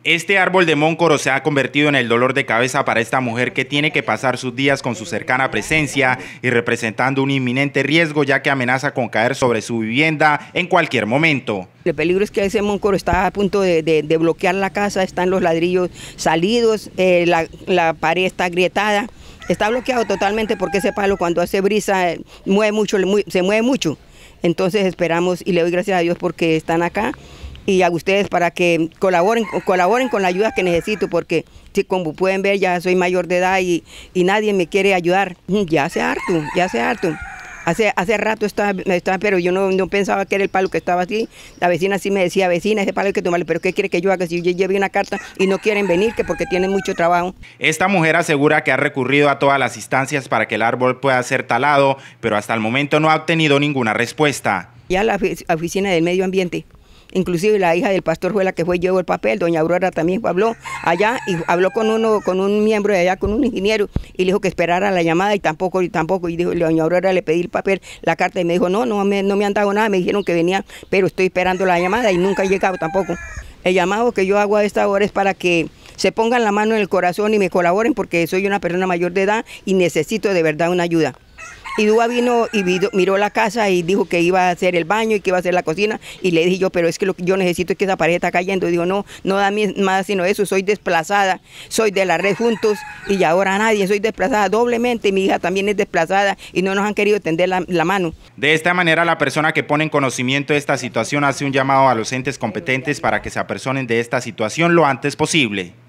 Este árbol de móncoro se ha convertido en el dolor de cabeza para esta mujer que tiene que pasar sus días con su cercana presencia y representando un inminente riesgo ya que amenaza con caer sobre su vivienda en cualquier momento. El peligro es que ese móncoro está a punto de bloquear la casa, están los ladrillos salidos, la pared está agrietada, está bloqueado totalmente porque ese palo cuando hace brisa mueve mucho, se mueve mucho. Entonces esperamos y le doy gracias a Dios porque están acá. Y a ustedes para que colaboren con la ayuda que necesito, porque si como pueden ver ya soy mayor de edad y nadie me quiere ayudar. Ya hace harto. Hace rato estaba, pero yo no pensaba que era el palo que estaba así. La vecina sí me decía, vecina, ese palo hay que tomarlo, pero ¿qué quiere que yo haga si yo llevé una carta y no quieren venir, que porque tienen mucho trabajo? Esta mujer asegura que ha recurrido a todas las instancias para que el árbol pueda ser talado, pero hasta el momento no ha obtenido ninguna respuesta. Ya la oficina del medio ambiente. Inclusive la hija del pastor fue la que llevó el papel, doña Aurora también habló allá y habló con un miembro de allá, con un ingeniero, y le dijo que esperara la llamada y tampoco, y dijo, doña Aurora le pedí el papel, la carta y me dijo, no me han dado nada, me dijeron que venía, pero estoy esperando la llamada y nunca ha llegado tampoco. El llamado que yo hago a esta hora es para que se pongan la mano en el corazón y me colaboren porque soy una persona mayor de edad y necesito de verdad una ayuda. Y Dúa vino y miró la casa y dijo que iba a hacer el baño y que iba a hacer la cocina. Y le dije yo, pero es que lo que yo necesito es que esa pared está cayendo. Y dijo, no da más sino eso, soy desplazada, soy de la red Juntos y ahora nadie, soy desplazada doblemente. Mi hija también es desplazada y no nos han querido tender la mano. De esta manera, la persona que pone en conocimiento de esta situación hace un llamado a los entes competentes para que se apersonen de esta situación lo antes posible.